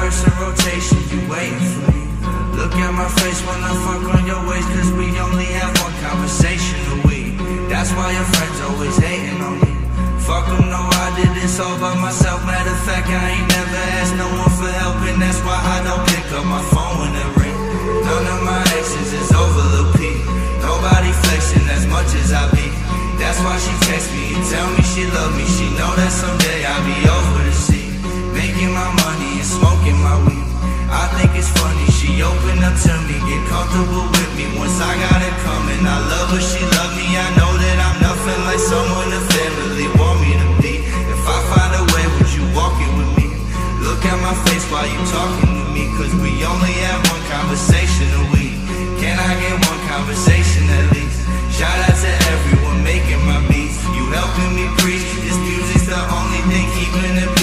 reverse and rotation, you waiting for me. Look at my face when I fuck on your waist, cause we only have one conversation a week. That's why your friends always hating on me. Fuck them, no, I did this all by myself. Matter of fact, I ain't never asked no one for help, and that's why I don't pick up my phone when it ring. None of my exes is over Lil P. Nobody flexing as much as I be. That's why she text me and tell me she love me. She know that someday I'll be over the sea, making my money and smoking my weed. I think it's funny, she opened up to me, get comfortable with me once I got it coming. I love her, she love me, I know that I'm nothing like someone the family want me to be. If I find a way, would you walk it with me? Look at my face while you talking to me, cause we only have one conversation a week. Can I get one conversation at least? Shout out to everyone making my beats. You helping me preach, this music's the only thing keeping it